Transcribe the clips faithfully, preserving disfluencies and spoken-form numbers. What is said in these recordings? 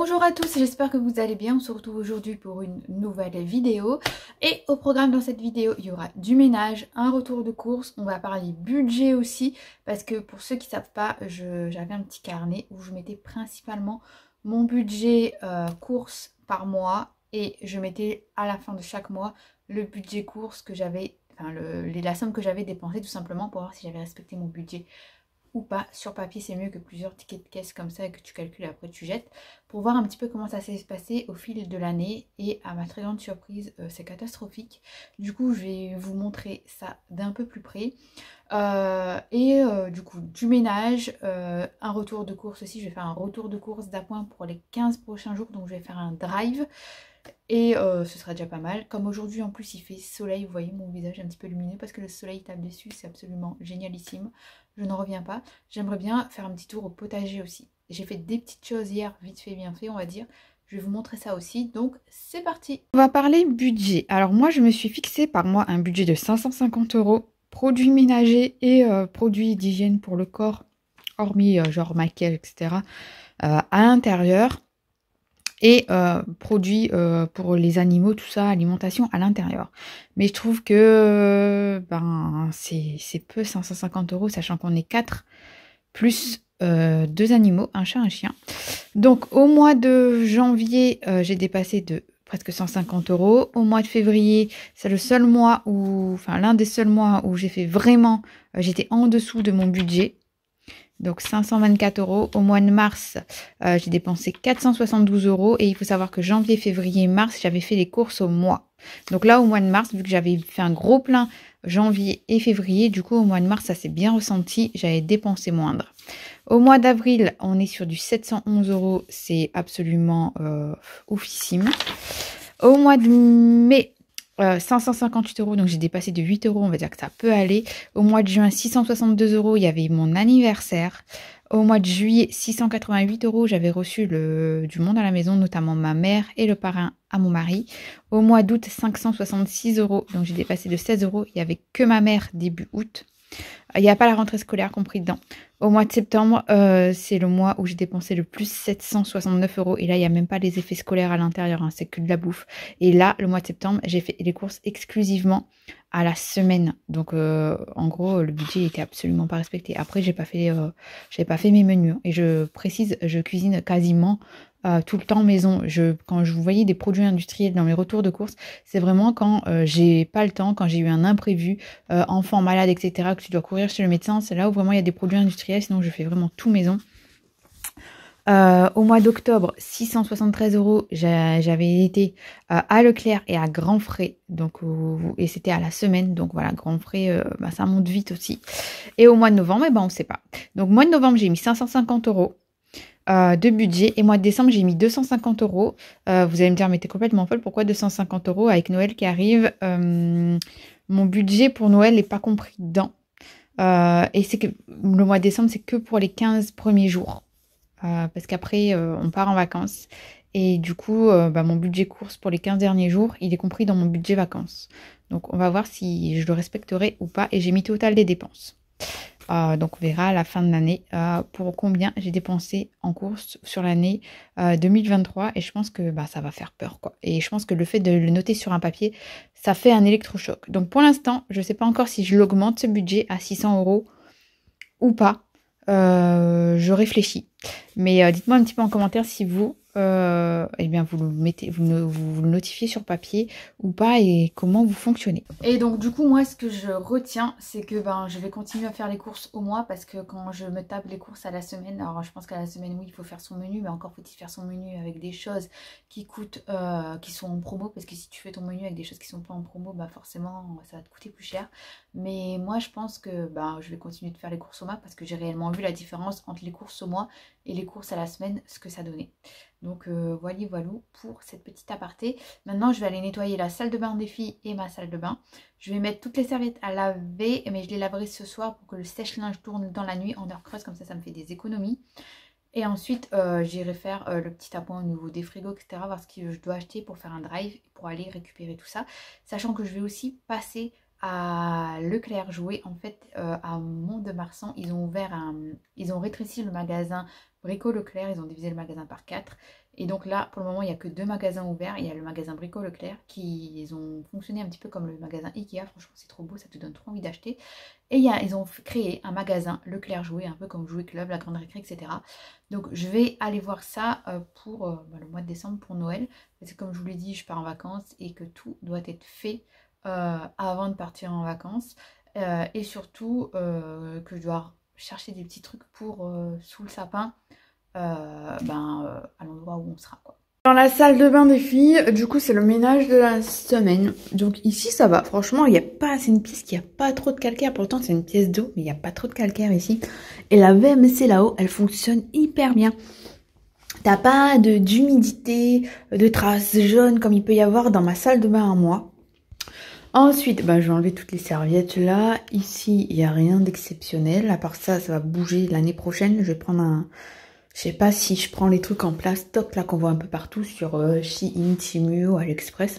Bonjour à tous, j'espère que vous allez bien. On se retrouve aujourd'hui pour une nouvelle vidéo. Et au programme dans cette vidéo, il y aura du ménage, un retour de course. On va parler budget aussi, parce que pour ceux qui ne savent pas, j'avais un petit carnet où je mettais principalement mon budget euh, course par mois. Et je mettais à la fin de chaque mois le budget course que j'avais, enfin le, la somme que j'avais dépensée tout simplement pour voir si j'avais respecté mon budget ou pas. Sur papier c'est mieux que plusieurs tickets de caisse comme ça que tu calcules après tu jettes, pour voir un petit peu comment ça s'est passé au fil de l'année. Et à ma très grande surprise, euh, c'est catastrophique. Du coup je vais vous montrer ça d'un peu plus près. Euh, et euh, du coup du ménage, euh, un retour de course aussi. Je vais faire un retour de course d'appoint pour les quinze prochains jours, donc je vais faire un drive. Et euh, ce sera déjà pas mal. Comme aujourd'hui en plus il fait soleil, vous voyez mon visage un petit peu lumineux parce que le soleil tape dessus, c'est absolument génialissime. Je n'en reviens pas. J'aimerais bien faire un petit tour au potager aussi. J'ai fait des petites choses hier, vite fait bien fait on va dire. Je vais vous montrer ça aussi, donc c'est parti. On va parler budget. Alors moi je me suis fixé par mois un budget de cinq cent cinquante euros, produits ménagers et euh, produits d'hygiène pour le corps, hormis euh, genre maquillage, et cetera euh, à l'intérieur. Et euh, produits euh, pour les animaux, tout ça, alimentation à l'intérieur. Mais je trouve que ben c'est peu, cinq cent cinquante euros, sachant qu'on est quatre, plus euh, deux animaux, un chat, un chien. Donc au mois de janvier, euh, j'ai dépassé de presque cent cinquante euros. Au mois de février, c'est le seul mois où, enfin l'un des seuls mois où j'ai fait vraiment, euh, j'étais en dessous de mon budget. Donc cinq cent vingt-quatre euros. Au mois de mars, euh, j'ai dépensé quatre cent soixante-douze euros. Et il faut savoir que janvier, février, mars, j'avais fait les courses au mois. Donc là, au mois de mars, vu que j'avais fait un gros plein janvier et février, du coup, au mois de mars, ça s'est bien ressenti. J'avais dépensé moindre. Au mois d'avril, on est sur du sept cent onze euros. C'est absolument euh, oufissime. Au mois de mai, Euh, cinq cent cinquante-huit euros, donc j'ai dépassé de huit euros, on va dire que ça peut aller. Au mois de juin, six cent soixante-deux euros, il y avait mon anniversaire. Au mois de juillet, six cent quatre-vingt-huit euros, j'avais reçu le, du monde à la maison, notamment ma mère et le parrain à mon mari. Au mois d'août, cinq cent soixante-six euros, donc j'ai dépassé de seize euros, il n'y avait que ma mère début août. Il n'y a pas la rentrée scolaire compris dedans. Au mois de septembre, euh, c'est le mois où j'ai dépensé le plus sept cent soixante-neuf euros. Et là, il n'y a même pas les effets scolaires à l'intérieur, hein, c'est que de la bouffe. Et là, le mois de septembre, j'ai fait les courses exclusivement à la semaine. Donc, euh, en gros, le budget n'était absolument pas respecté. Après, j'ai pas fait, euh, j'ai pas fait mes menus. Et je précise, je cuisine quasiment Euh, tout le temps maison. Je, quand je vous voyais des produits industriels dans mes retours de course, c'est vraiment quand euh, j'ai pas le temps, quand j'ai eu un imprévu, euh, enfant malade, et cetera, que tu dois courir chez le médecin, c'est là où vraiment il y a des produits industriels, sinon je fais vraiment tout maison. Euh, au mois d'octobre, six cent soixante-treize euros, j'avais été euh, à Leclerc et à Grand Frais, donc, euh, et c'était à la semaine, donc voilà, Grand Frais, euh, bah, ça monte vite aussi. Et au mois de novembre, eh ben, on ne sait pas. Donc mois de novembre, j'ai mis cinq cent cinquante euros. Euh, de budget. Et mois de décembre, j'ai mis deux cent cinquante euros. Euh, vous allez me dire, mais t'es complètement folle, pourquoi deux cent cinquante euros avec Noël qui arrive? euh, Mon budget pour Noël n'est pas compris dedans. Euh, et c'est que le mois de décembre, c'est que pour les quinze premiers jours. Euh, parce qu'après, euh, on part en vacances. Et du coup, euh, bah, mon budget course pour les quinze derniers jours, il est compris dans mon budget vacances. Donc, on va voir si je le respecterai ou pas. Et j'ai mis total des dépenses. Euh, donc on verra à la fin de l'année euh, pour combien j'ai dépensé en course sur l'année euh, deux mille vingt-trois. Et je pense que bah, ça va faire peur, quoi. Et je pense que le fait de le noter sur un papier, ça fait un électrochoc. Donc pour l'instant, je ne sais pas encore si je l'augmente ce budget à six cents euros ou pas. Euh, je réfléchis. Mais euh, dites-moi un petit peu en commentaire si vous, euh, eh bien vous le mettez, vous, ne, vous le notifiez sur papier ou pas, et comment vous fonctionnez. Et donc du coup moi ce que je retiens, c'est que ben je vais continuer à faire les courses au mois, parce que quand je me tape les courses à la semaine, alors je pense qu'à la semaine oui il faut faire son menu, mais encore faut-il faire son menu avec des choses qui coûtent, euh, qui sont en promo, parce que si tu fais ton menu avec des choses qui sont pas en promo, bah forcément ça va te coûter plus cher. Mais moi je pense que ben je vais continuer de faire les courses au mois, parce que j'ai réellement vu la différence entre les courses au mois et les courses à la semaine, ce que ça donnait. Donc euh, voilà voilà pour cette petite aparté. Maintenant je vais aller nettoyer la salle de bain des filles et ma salle de bain. Je vais mettre toutes les serviettes à laver, mais je les laverai ce soir pour que le sèche-linge tourne dans la nuit en heure creuse, comme ça ça me fait des économies. Et ensuite euh, j'irai faire euh, le petit appoint au niveau des frigos, et cetera, voir ce que je dois acheter pour faire un drive, pour aller récupérer tout ça. Sachant que je vais aussi passer à Leclerc jouer. En fait, euh, à Mont-de-Marsan, ils ont ouvert un... Ils ont rétréci le magasin Brico Leclerc, ils ont divisé le magasin par quatre. Et donc là, pour le moment, il n'y a que deux magasins ouverts. Il y a le magasin Brico Leclerc qui ils ont fonctionné un petit peu comme le magasin Ikea. Franchement, c'est trop beau, ça te donne trop envie d'acheter. Et il y a, ils ont créé un magasin Leclerc Jouet, un peu comme Jouet Club, la Grande Récré, et cetera. Donc je vais aller voir ça pour euh, bah, le mois de décembre, pour Noël. Parce que comme je vous l'ai dit, je pars en vacances et que tout doit être fait euh, avant de partir en vacances. Euh, et surtout euh, que je dois chercher des petits trucs pour euh, sous le sapin. Euh, ben, euh, à l'endroit où on sera, quoi. Dans la salle de bain des filles, du coup c'est le ménage de la semaine. Donc ici ça va, franchement il n'y a pas, c'est une pièce qui a pas trop de calcaire, pourtant c'est une pièce d'eau mais il n'y a pas trop de calcaire ici. Et la V M C là-haut elle fonctionne hyper bien. T'as pas de d'humidité, de traces jaunes comme il peut y avoir dans ma salle de bain à moi. Ensuite, bah, je vais enlever toutes les serviettes là. Ici il n'y a rien d'exceptionnel, à part ça ça va bouger l'année prochaine. Je vais prendre un... Je sais pas si je prends les trucs en plastoc là qu'on voit un peu partout sur euh, Shein, Temu ou AliExpress.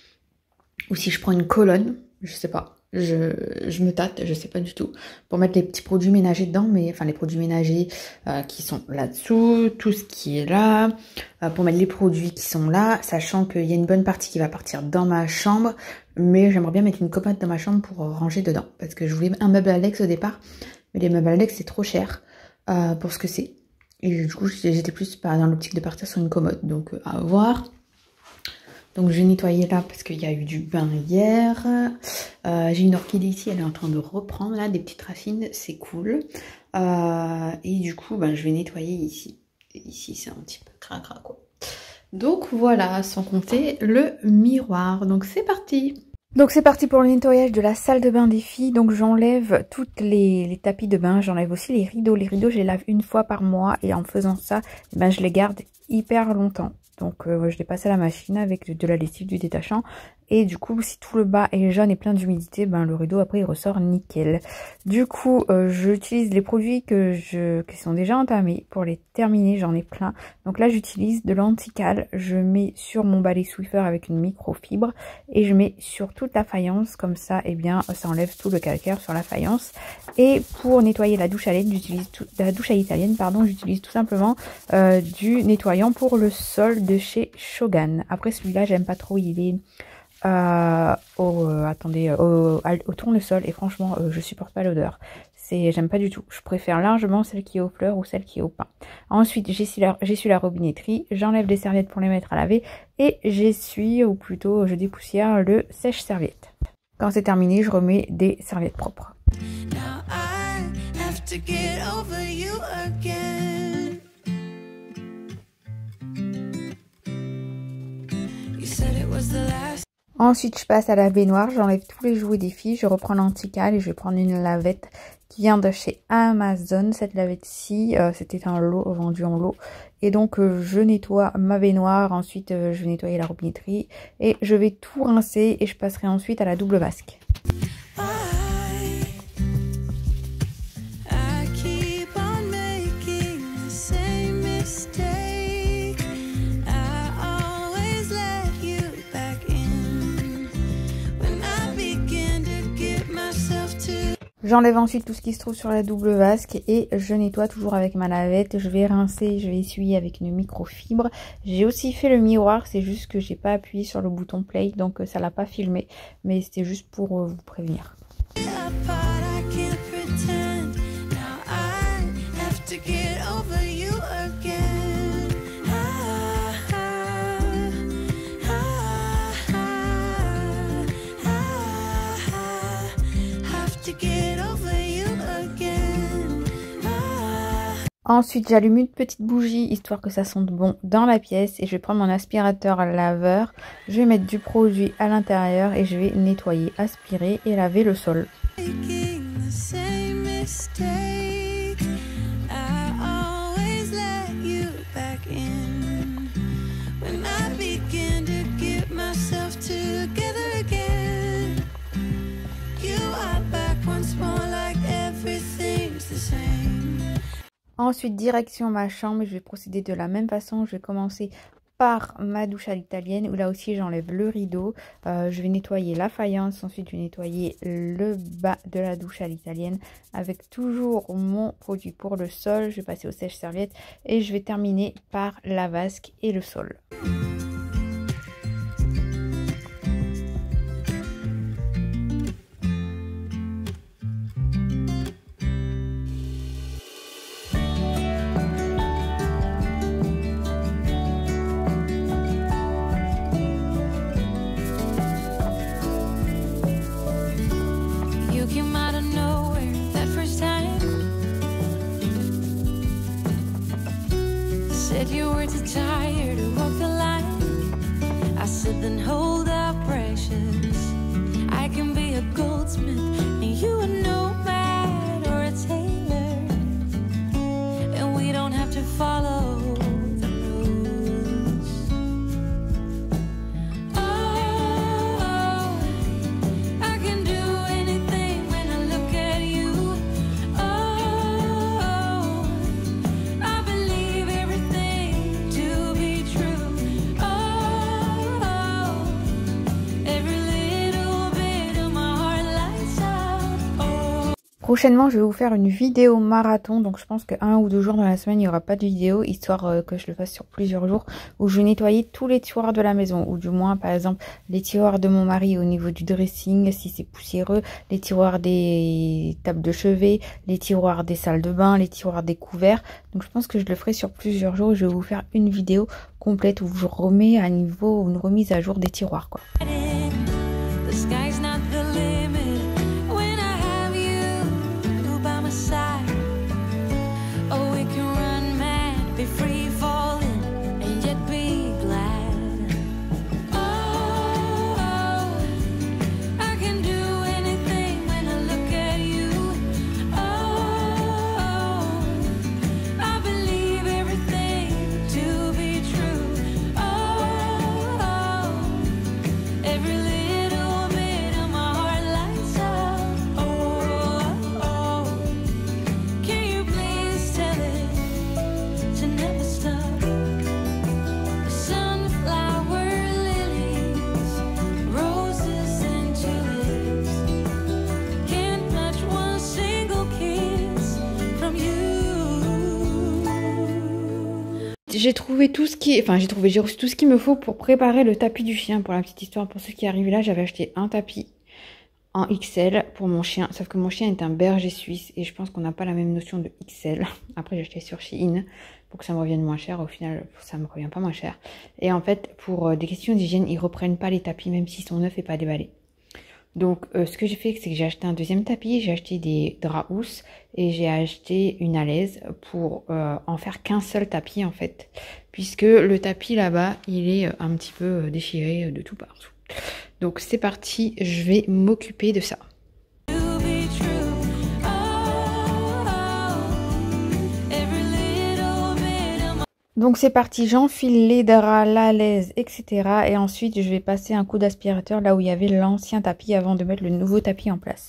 Ou si je prends une colonne, je sais pas. Je, je me tâte, je sais pas du tout. Pour mettre les petits produits ménagers dedans, mais enfin les produits ménagers euh, qui sont là-dessous, tout ce qui est là. Euh, pour mettre les produits qui sont là, sachant qu'il y a une bonne partie qui va partir dans ma chambre. Mais j'aimerais bien mettre une commode dans ma chambre pour ranger dedans. Parce que je voulais un meuble Alex au départ. Mais les meubles Alex c'est trop cher euh, pour ce que c'est. Et du coup, j'étais plus dans l'optique de partir sur une commode. Donc, à voir. Donc, je vais nettoyer là parce qu'il y a eu du bain hier. Euh, J'ai une orchidée ici. Elle est en train de reprendre là des petites racines. C'est cool. Euh, et du coup, ben, je vais nettoyer ici. Et ici, c'est un petit peu cracra quoi. Donc, voilà. Sans compter le miroir. Donc, c'est parti. Donc c'est parti pour le nettoyage de la salle de bain des filles. Donc j'enlève toutes les, les tapis de bain, j'enlève aussi les rideaux. Les rideaux je les lave une fois par mois et en faisant ça, ben, je les garde hyper longtemps. Donc euh, je les passe à la machine avec de, de la lessive, du détachant. Et du coup si tout le bas est jaune et plein d'humidité, ben le rideau après il ressort nickel. Du coup euh, j'utilise les produits que je qui sont déjà entamés pour les terminer, j'en ai plein. Donc là j'utilise de l'antical, je mets sur mon balai Swiffer avec une microfibre et je mets sur toute la faïence, comme ça et eh bien ça enlève tout le calcaire sur la faïence. Et pour nettoyer la douche à l'aide, j'utilise la douche à l'italienne, pardon, j'utilise tout simplement euh, du nettoyant pour le sol de chez Shogun. Après celui-là j'aime pas trop, il est Euh, au, euh, attendez, au, au tournesol et franchement euh, je supporte pas l'odeur, c'est j'aime pas du tout, je préfère largement celle qui est aux fleurs ou celle qui est au pain. Ensuite j'essuie la, j'essuie la robinetterie, j'enlève les serviettes pour les mettre à laver et j'essuie ou plutôt je dépoussière le sèche-serviette. Quand c'est terminé je remets des serviettes propres. Now I have to get over you again. You said it was the last. Ensuite, je passe à la baignoire, j'enlève tous les jouets des filles, je reprends l'antical et je vais prendre une lavette qui vient de chez Amazon. Cette lavette-ci, euh, c'était un lot, vendu en lot. Et donc, euh, je nettoie ma baignoire, ensuite euh, je vais nettoyer la robinetterie et je vais tout rincer et je passerai ensuite à la double vasque. J'enlève ensuite tout ce qui se trouve sur la double vasque et je nettoie toujours avec ma lavette. Je vais rincer, je vais essuyer avec une microfibre. J'ai aussi fait le miroir, c'est juste que j'ai pas appuyé sur le bouton play, donc ça l'a pas filmé. Mais c'était juste pour vous prévenir. Ensuite, j'allume une petite bougie histoire que ça sente bon dans la pièce et je vais prendre mon aspirateur laveur. Je vais mettre du produit à l'intérieur et je vais nettoyer, aspirer et laver le sol. Ensuite, direction ma chambre, je vais procéder de la même façon. Je vais commencer par ma douche à l'italienne où là aussi j'enlève le rideau. Euh, je vais nettoyer la faïence, ensuite je vais nettoyer le bas de la douche à l'italienne avec toujours mon produit pour le sol. Je vais passer au sèche-serviette et je vais terminer par la vasque et le sol. Said you were too tired to walk the line. I said then hold up, precious. I can be a goldsmith and you a nomad or a tailor, and we don't have to follow the rules. Oh, I can do anything when I look at you. Oh, I believe everything to be true. Oh, every little bit of my heart lights up. Oh. Prochainement, je vais vous faire une vidéo marathon, donc je pense qu'un ou deux jours dans la semaine, il n'y aura pas de vidéo, histoire euh, que je le fasse sur plusieurs jours, où je vais nettoyer tous les tiroirs de la maison, ou du moins, par exemple, les tiroirs de mon mari au niveau du dressing, si c'est poussiéreux, les tiroirs des tables de chevet, les tiroirs des salles de bain, les tiroirs des couverts. Donc je pense que je le ferai sur plusieurs jours, et je vais vous faire une vidéo complète où je remets à niveau, une remise à jour des tiroirs, quoi. The sky's not the limit when I have you by my side. Oh, we can run mad, be free falling, and yet be glad. Oh, I can do anything when I look at you. Oh, I believe everything to be true. Oh, every little bit of my heart lights up. Oh, oh, can you please tell it to never stop? Sunflower lilies, roses and tulips can't match one single kiss from you. J'ai trouvé tout ce qui, enfin j'ai trouvé, j'ai reçu tout ce qu'il me faut pour préparer le tapis du chien. Pour la petite histoire, pour ceux qui arrivent là, j'avais acheté un tapis en X L pour mon chien, sauf que mon chien est un berger suisse et je pense qu'on n'a pas la même notion de X L. Après j'ai acheté sur Shein pour que ça me revienne moins cher. Au final, ça me revient pas moins cher. Et en fait, pour euh, des questions d'hygiène, ils reprennent pas les tapis même s'ils sont neufs et pas déballés. Donc euh, ce que j'ai fait, c'est que j'ai acheté un deuxième tapis, j'ai acheté des draps housses et j'ai acheté une alaise pour euh, en faire qu'un seul tapis en fait. Puisque le tapis là-bas, il est un petit peu déchiré de tout partout. Donc c'est parti, je vais m'occuper de ça. To be true. Oh, every little bit of my Donc c'est parti, j'enfile les draps, l'alaise, et cetera. Et ensuite, je vais passer un coup d'aspirateur là où il y avait l'ancien tapis avant de mettre le nouveau tapis en place.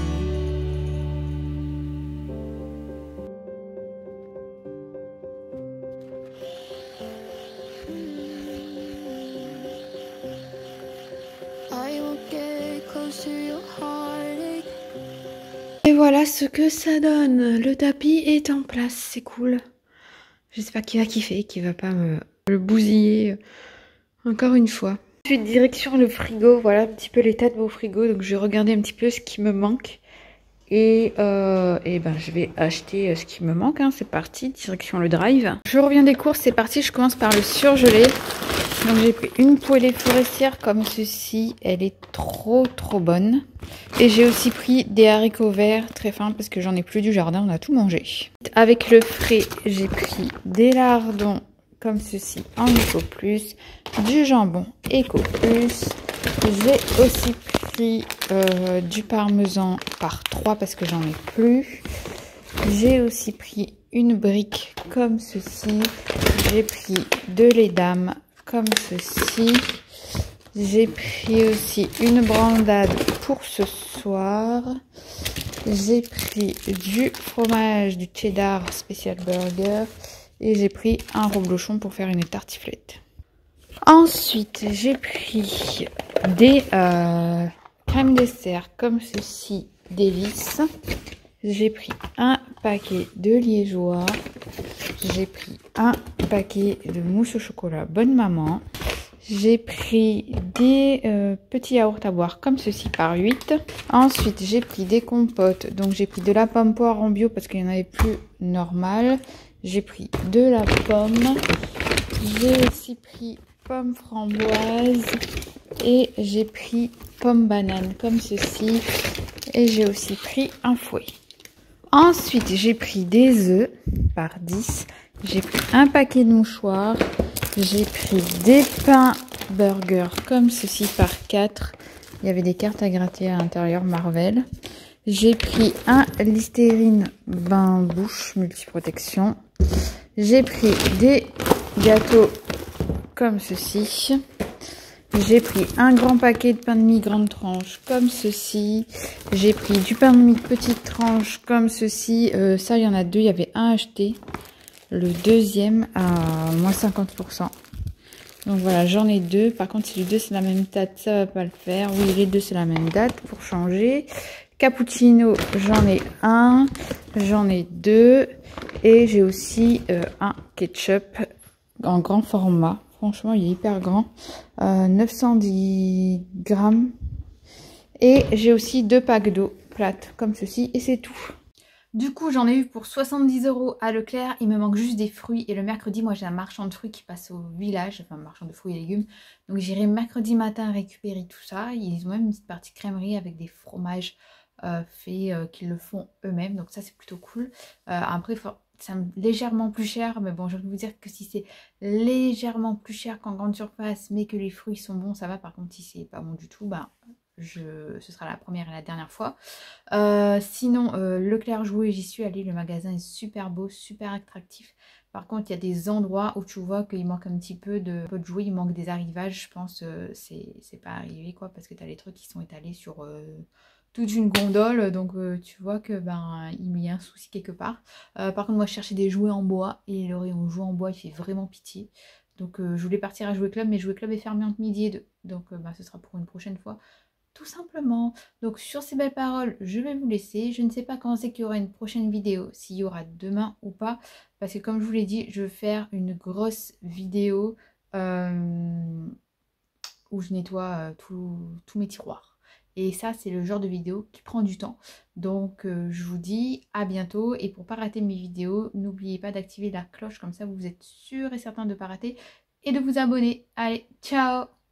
I won't get close to your heartache. Et voilà ce que ça donne. Le tapis est en place, c'est cool. J'espère qu'il va kiffer, qu'il va pas me le bousiller encore une fois. Ensuite, direction le frigo. Voilà un petit peu l'état de mon frigo. Donc, je vais regarder un petit peu ce qui me manque. Et, euh, et ben, je vais acheter ce qui me manque. Hein. C'est parti, direction le drive. Je reviens des courses, c'est parti. Je commence par le surgelé. Donc, j'ai pris une poêlée forestière comme ceci. Elle est trop, trop bonne. Et j'ai aussi pris des haricots verts très fins parce que j'en ai plus du jardin. On a tout mangé. Avec le frais, j'ai pris des lardons comme ceci en Eco Plus, du jambon Eco Plus. J'ai aussi pris euh, du parmesan par trois parce que j'en ai plus. J'ai aussi pris une brique comme ceci. J'ai pris de l'édame comme ceci. J'ai pris aussi une brandade pour ce soir. J'ai pris du fromage, du cheddar spécial burger. Et j'ai pris un reblochon pour faire une tartiflette. Ensuite, j'ai pris des euh, crèmes dessert comme ceci, Délices. J'ai pris un paquet de liégeois. J'ai pris un paquet de mousse au chocolat Bonne Maman. J'ai pris des euh, petits yaourts à boire comme ceci par huit. Ensuite, j'ai pris des compotes. Donc, j'ai pris de la pomme poire en bio parce qu'il n'y en avait plus normal. J'ai pris de la pomme. J'ai aussi pris pomme framboise. Et j'ai pris pomme banane comme ceci. Et j'ai aussi pris un fouet. Ensuite, j'ai pris des œufs par dix. J'ai pris un paquet de mouchoirs. J'ai pris des pains burgers comme ceci par quatre. Il y avait des cartes à gratter à l'intérieur Marvel. J'ai pris un Listerine bain bouche multiprotection. J'ai pris des gâteaux comme ceci. J'ai pris un grand paquet de pain de mie grande tranche comme ceci. J'ai pris du pain de mie petite tranche comme ceci. Euh, ça, il y en a deux. Il y avait un acheté. Le deuxième à moins cinquante pour cent. Donc voilà, j'en ai deux. Par contre, si les deux c'est la même date, ça va pas le faire. Oui, les deux c'est la même date pour changer. Cappuccino, j'en ai un. J'en ai deux. Et j'ai aussi euh, un ketchup en grand format. Franchement, il est hyper grand. Euh, neuf cent dix grammes. Et j'ai aussi deux packs d'eau plate comme ceci. Et c'est tout. Du coup, j'en ai eu pour soixante-dix euros à Leclerc. Il me manque juste des fruits. Et le mercredi, moi, j'ai un marchand de fruits qui passe au village. Enfin, un marchand de fruits et légumes. Donc, j'irai mercredi matin récupérer tout ça. Ils ont même une petite partie crèmerie avec des fromages euh, faits euh, qu'ils le font eux-mêmes. Donc, ça, c'est plutôt cool. Euh, après, c'est légèrement plus cher. Mais bon, je vais vous dire que si c'est légèrement plus cher qu'en grande surface, mais que les fruits sont bons, ça va. Par contre, si c'est pas bon du tout, bah... Je, ce sera la première et la dernière fois. Euh, sinon, euh, Leclerc Jouet, j'y suis allée. Le magasin est super beau, super attractif. Par contre, il y a des endroits où tu vois qu'il manque un petit peu de, peu de jouets. Il manque des arrivages. Je pense euh, c'est pas arrivé quoi. Parce que tu as les trucs qui sont étalés sur euh, toute une gondole. Donc euh, tu vois que ben il y a un souci quelque part. Euh, par contre, moi je cherchais des jouets en bois. Et le rayon jouets en bois, il fait vraiment pitié. Donc euh, je voulais partir à Jouet Club. Mais Jouet Club est fermé entre midi et deux. Donc euh, ben, ce sera pour une prochaine fois. Tout simplement. Donc sur ces belles paroles, je vais vous laisser. Je ne sais pas quand c'est qu'il y aura une prochaine vidéo, s'il y aura demain ou pas. Parce que comme je vous l'ai dit, je vais faire une grosse vidéo euh, où je nettoie euh, tous mes tiroirs. Et ça, c'est le genre de vidéo qui prend du temps. Donc euh, je vous dis à bientôt. Et pour ne pas rater mes vidéos, n'oubliez pas d'activer la cloche. Comme ça, vous êtes sûr et certain de ne pas rater. Et de vous abonner. Allez, ciao!